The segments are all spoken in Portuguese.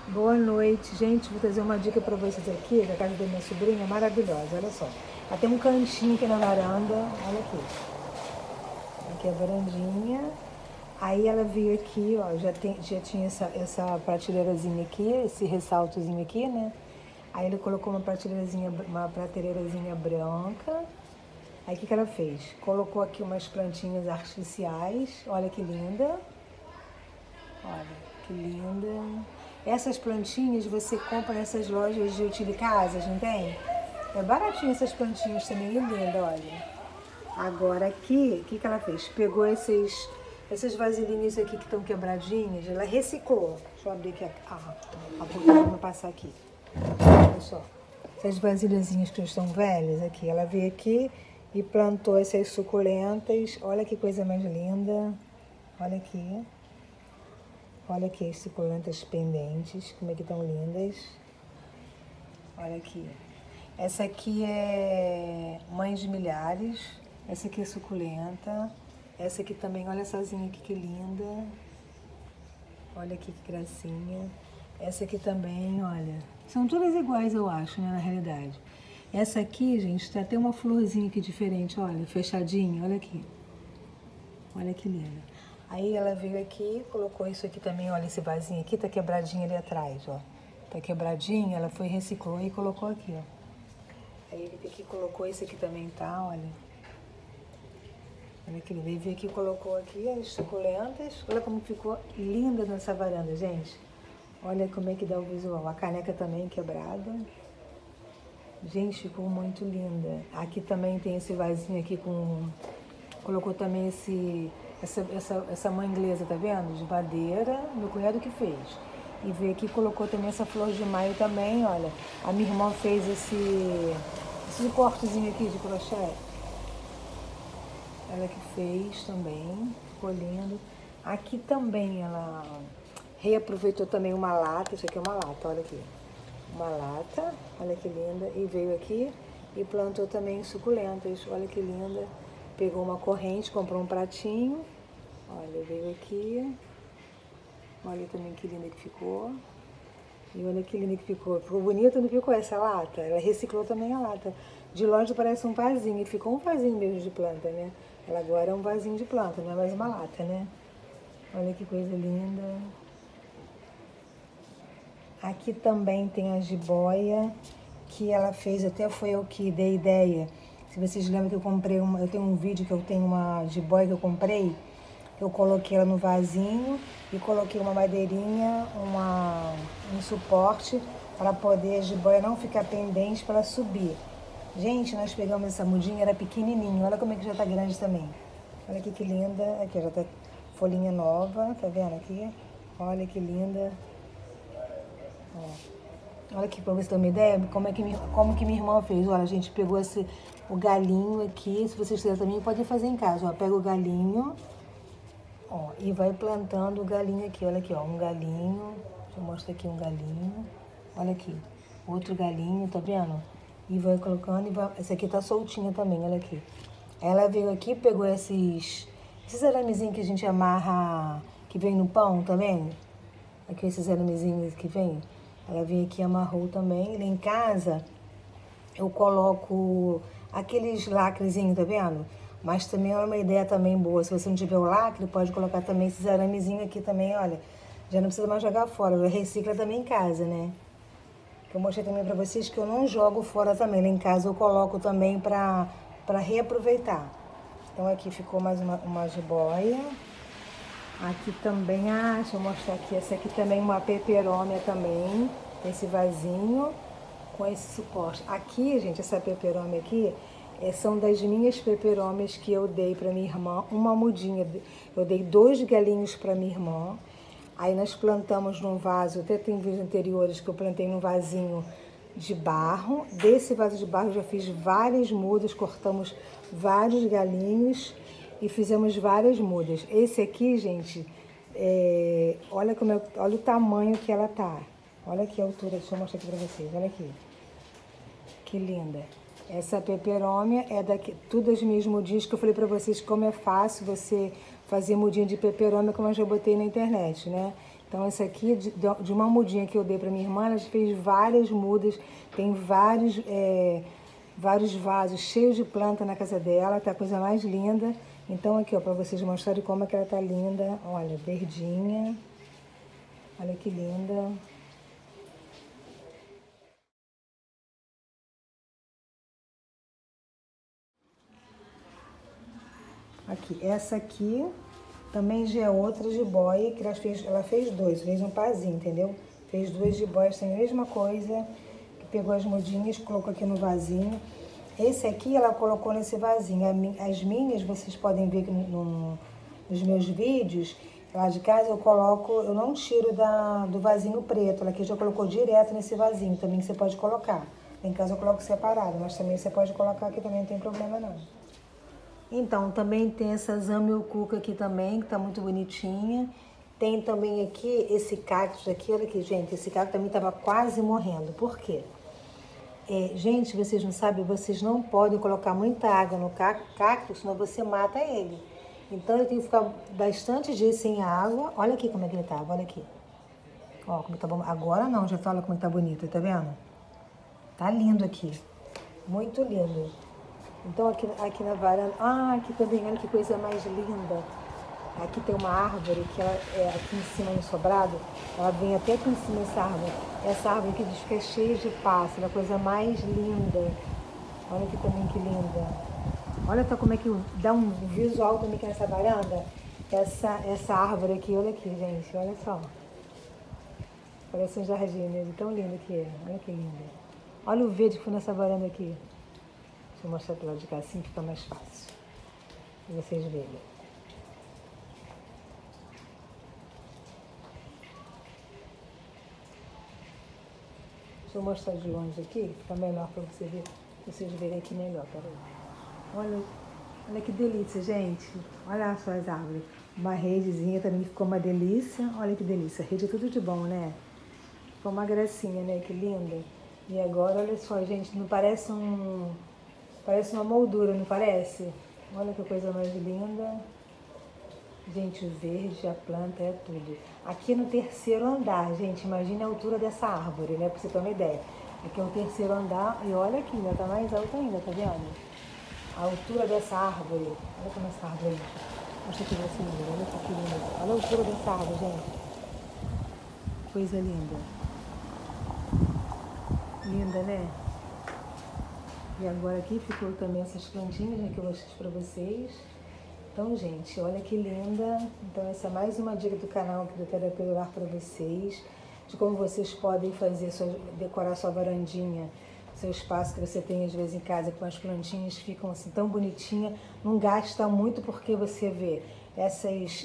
Boa noite, gente. Vou trazer uma dica para vocês aqui da casa da minha sobrinha, maravilhosa. Olha só, ela tem um cantinho aqui na varanda. Olha aqui, aqui é a varandinha. Aí ela veio aqui, ó, já tinha essa prateleirazinha aqui, esse ressaltozinho aqui, né? Aí ele colocou uma prateleirazinha branca. Aí o que ela fez? Colocou aqui umas plantinhas artificiais. Olha que linda. Olha que linda. Essas plantinhas você compra nessas lojas de utilidades, não tem? É baratinho essas plantinhas também, é linda, olha. Agora aqui, o que ela fez? Pegou essas vasilhinhas aqui que estão quebradinhas, ela reciclou. Deixa eu abrir aqui a boca para passar aqui. Olha só. Essas vasilhazinhas que estão velhas aqui, ela veio aqui e plantou essas suculentas. Olha que coisa mais linda. Olha aqui. Olha aqui as suculentas pendentes, como é que estão lindas. Olha aqui. Essa aqui é mãe de milhares. Essa aqui é suculenta. Essa aqui também, olha sozinha aqui que linda. Olha aqui que gracinha. Essa aqui também, olha. São todas iguais, eu acho, né, na realidade. Essa aqui, gente, tem até uma florzinha aqui diferente, olha, fechadinha, olha aqui. Olha que linda. Aí ela veio aqui, colocou isso aqui também, olha, esse vasinho aqui tá quebradinho ali atrás, ó. Tá quebradinho, ela foi, reciclou e colocou aqui, ó. Aí ele aqui colocou esse aqui também, tá, olha. Olha que lindo. Ele veio aqui e colocou aqui as suculentas. Olha como ficou linda nessa varanda, gente. Olha como é que dá o visual. A caneca também quebrada. Gente, ficou muito linda. Aqui também tem esse vasinho aqui com... Colocou também essa mãe inglesa, tá vendo? De madeira, meu cunhado que fez. E veio aqui e colocou também essa flor de maio também, olha. A minha irmã fez esse cortezinho aqui de crochê. Ela que fez também, ficou lindo. Aqui também ela reaproveitou também uma lata, isso aqui é uma lata, olha aqui. Uma lata, olha que linda. E veio aqui e plantou também suculentas, olha que linda. Pegou uma corrente, comprou um pratinho. Olha, veio aqui. Olha também que linda que ficou. E olha que linda que ficou. Ficou bonita, não ficou essa lata? Ela reciclou também a lata. De longe parece um vasinho. E ficou um vasinho mesmo de planta, né? Ela agora é um vasinho de planta, não é mais uma lata, né? Olha que coisa linda. Aqui também tem a jiboia que ela fez, até foi eu que dei ideia. Se vocês lembram que eu comprei eu tenho um vídeo que eu tenho uma jiboia que eu comprei, eu coloquei ela no vasinho e coloquei uma madeirinha, um suporte para poder a jiboia não ficar pendente para ela subir. Gente, nós pegamos essa mudinha, era pequenininho, olha como é que já tá grande também. Olha aqui que linda, aqui já tá folhinha nova, tá vendo aqui? Olha que linda. Ó. Olha aqui, pra você ter uma ideia, como que minha irmã fez. Olha, a gente pegou o galinho aqui, se vocês quiserem também, podem fazer em casa. Ó, pega o galinho, ó, e vai plantando o galinho aqui. Olha aqui, ó, um galinho. Deixa eu mostrar aqui um galinho. Olha aqui, outro galinho, tá vendo? E vai colocando, essa aqui tá soltinha também, olha aqui. Ela veio aqui, pegou esses aramezinhos que a gente amarra, que vem no pão, tá vendo? Aqui esses aramezinhos que vem. Ela veio aqui e amarrou também. Lá em casa, eu coloco aqueles lacrezinhos, tá vendo? Mas também é uma ideia também boa. Se você não tiver o lacre, pode colocar também esses aramezinhos aqui também, olha. Já não precisa mais jogar fora, já recicla também em casa, né? Eu mostrei também pra vocês que eu não jogo fora também. Lá em casa eu coloco também pra reaproveitar. Então aqui ficou mais uma jiboia. Aqui também, deixa eu mostrar aqui. Essa aqui também uma peperômia também. Esse vasinho com esse suporte. Aqui, gente, essa peperômia aqui são das minhas peperômias que eu dei pra minha irmã. Uma mudinha. Eu dei 2 galinhos pra minha irmã. Aí nós plantamos num vaso, até tem vídeos anteriores que eu plantei num vasinho de barro. Desse vaso de barro eu já fiz várias mudas, cortamos vários galinhos e fizemos várias mudas. Esse aqui, gente, olha olha o tamanho que ela tá. Olha aqui a altura, deixa eu mostrar aqui pra vocês, olha aqui. Que linda. Essa peperômia é tudo as minhas mudinhas que eu falei pra vocês como é fácil você fazer mudinha de peperômia, como eu já botei na internet, né? Então, essa aqui, de uma mudinha que eu dei pra minha irmã, ela fez várias mudas, tem vários vasos cheios de planta na casa dela, tá a coisa mais linda. Então, aqui, ó, pra vocês mostrarem como é que ela tá linda. Olha, verdinha. Olha que linda. Aqui, essa aqui também já é outra jiboia, que ela fez dois, fez um pazinho, entendeu? Fez duas jiboias, tem a mesma coisa, que pegou as mudinhas, colocou aqui no vasinho. Esse aqui ela colocou nesse vasinho. As minhas, vocês podem ver que nos meus vídeos, lá de casa eu não tiro do vasinho preto, ela aqui já colocou direto nesse vasinho, também você pode colocar. Em casa eu coloco separado, mas também você pode colocar aqui, também não tem problema não. Então, também tem essa zamioculca aqui também, que tá muito bonitinha. Tem também aqui esse cactus aqui, olha aqui, gente, esse cactus também tava quase morrendo. Por quê? Gente, vocês não sabem, vocês não podem colocar muita água no cactus, senão você mata ele. Então, ele tem que ficar bastante dias sem água. Olha aqui como é que ele tava, olha aqui. Ó, como tá bom. Agora não, já olha como tá bonito, tá vendo? Tá lindo aqui, muito lindo. Então, aqui na varanda, aqui também, olha que coisa mais linda. Aqui tem uma árvore que ela é aqui em cima no sobrado, ela vem até aqui em cima essa árvore. Essa árvore aqui fica cheia de pássaro, a coisa mais linda. Olha aqui também que linda. Olha só como é que dá um visual também aqui nessa varanda. Essa árvore aqui, olha aqui, gente, olha só. Parece um jardim, né? De tão lindo que é. Olha que linda. Olha o verde que foi nessa varanda aqui. Deixa eu mostrar pro lado de cá, assim fica mais fácil pra vocês verem. Deixa eu mostrar de longe aqui, fica melhor pra vocês verem aqui melhor, peraí. Olha que delícia, gente. Olha só as árvores. Uma redezinha também ficou uma delícia. Olha que delícia, rede é tudo de bom, né? Ficou uma gracinha, né? Que linda. E agora, olha só, gente, não parece Parece uma moldura, não parece? Olha que coisa mais linda. Gente, o verde, a planta, é tudo. Aqui no terceiro andar, gente, imagine a altura dessa árvore, né? Pra você ter uma ideia. Aqui é o terceiro andar e olha aqui, ainda tá mais alto ainda, tá vendo? A altura dessa árvore. Olha como essa árvore é. Mostra aqui pra vocês verem, olha que linda. Olha a altura dessa árvore, gente. Coisa linda. Linda, né? E agora aqui ficou também essas plantinhas, né, que eu mostrei pra vocês. Então, gente, olha que linda. Então, essa é mais uma dica do canal que eu quero pegar para vocês, de como vocês podem decorar sua varandinha, seu espaço que você tem às vezes em casa, com as plantinhas que ficam assim tão bonitinhas. Não gasta muito, porque você vê essas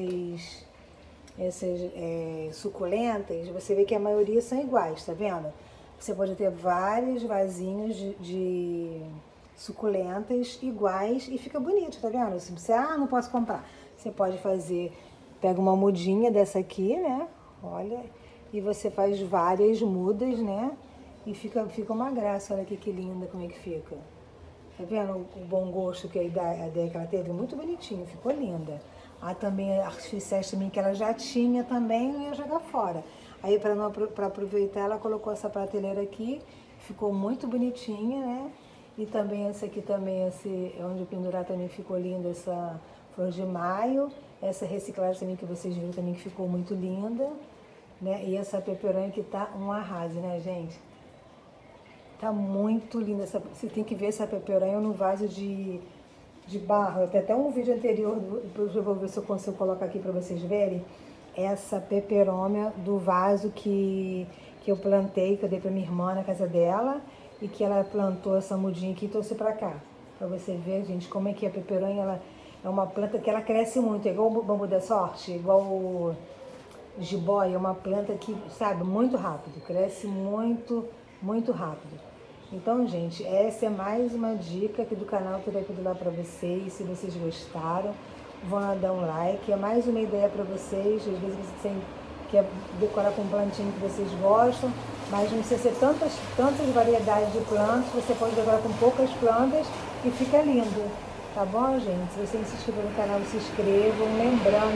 suculentas, você vê que a maioria são iguais, tá vendo? Você pode ter vários vasinhos de suculentas iguais e fica bonito, tá vendo? Se você, não posso comprar. Você pode pega uma mudinha dessa aqui, né? Olha, e você faz várias mudas, né? E fica uma graça, olha aqui que linda como é que fica. Tá vendo o bom gosto que a ideia que ela teve? Muito bonitinho, ficou linda. Há também artificiais também que ela já tinha também, não ia jogar fora. Aí, para aproveitar, ela colocou essa prateleira aqui, ficou muito bonitinha, né? E também essa aqui também, onde pendurar também ficou linda, essa flor de maio. Essa reciclagem também que vocês viram também que ficou muito linda, né? E essa peperônia que tá um arraso, né, gente? Tá muito linda. Você tem que ver essa peperônia no vaso de barro. Tem até um vídeo anterior, eu vou ver se eu consigo colocar aqui para vocês verem. Essa peperônia do vaso que eu plantei, que eu dei pra minha irmã na casa dela, e que ela plantou essa mudinha aqui e trouxe pra cá. Pra você ver, gente, como é que a peperônia, ela é uma planta que ela cresce muito, é igual o bambu da sorte, igual o jiboia, é uma planta que, sabe, muito rápido, cresce muito, muito rápido. Então, gente, essa é mais uma dica aqui do canal que eu dei lá pra vocês. Se vocês gostaram, vão lá dar um like. É mais uma ideia para vocês. Às vezes você quer decorar com plantinha que vocês gostam, mas não precisa ser tantas variedades de plantas. Você pode decorar com poucas plantas e fica lindo. Tá bom, gente? Se você não se inscreveu no canal, se inscrevam. Lembrando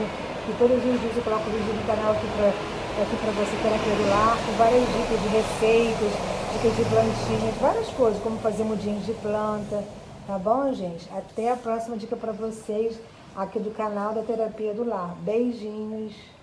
que todos os dias eu coloco vídeo no canal aqui pra você, terapia do lar, com várias dicas de receitas, dicas de plantinhas, várias coisas, como fazer mudinhos de planta, tá bom, gente? Até a próxima dica para vocês aqui do canal da Terapia do Lar. Beijinhos!